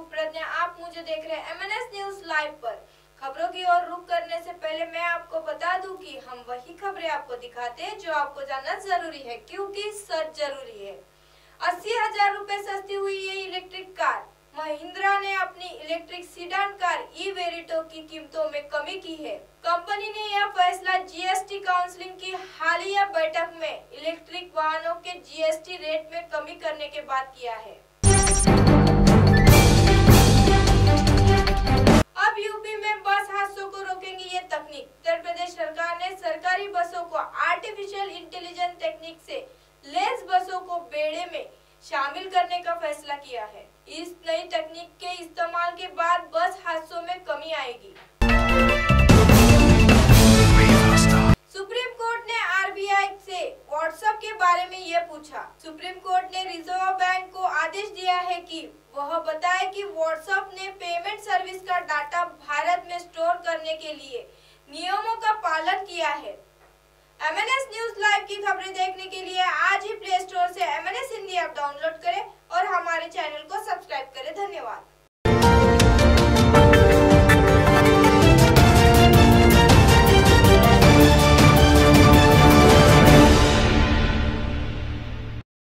हूँ प्रज्ञा। आप मुझे देख रहे हैं MNS न्यूज लाइव पर। खबरों की ओर रुख करने से पहले मैं आपको बता दूं कि हम वही खबरें आपको दिखाते हैं जो आपको जानना जरूरी है, क्योंकि सच जरूरी है। 80,000 रुपए सस्ती हुई ये इलेक्ट्रिक कार। महिंद्रा ने अपनी इलेक्ट्रिक सीडान कार ई-वेरिटो की कीमतों में कमी की है। कंपनी ने यह फैसला जीएसटी काउंसिल की हालिया बैठक में इलेक्ट्रिक वाहनों के जीएसटी रेट में कमी करने के बाद किया है। अब यूपी में बस हादसों को रोकेंगी ये तकनीक। उत्तर प्रदेश सरकार ने सरकारी बसों को आर्टिफिशियल इंटेलिजेंस टेक्निक से लैस बसों को बेड़े में शामिल करने का फैसला किया है। इस नई तकनीक के इस्तेमाल के बाद बस हादसों में कमी आएगी। सुप्रीम कोर्ट ने आरबीआई से व्हाट्सएप के बारे में यह पूछा। सुप्रीम कोर्ट ने रिजर्व बैंक को आदेश दिया है कि वह बताए कि व्हाट्सएप ने पेमेंट सर्विस का डाटा भारत में स्टोर करने के लिए नियमों का पालन किया है। MNS न्यूज लाइव की खबरें देखने के लिए आज ही प्ले स्टोर से MNS हिंदी ऐप डाउनलोड करें और हमारे चैनल को सब्सक्राइब करें। धन्यवाद।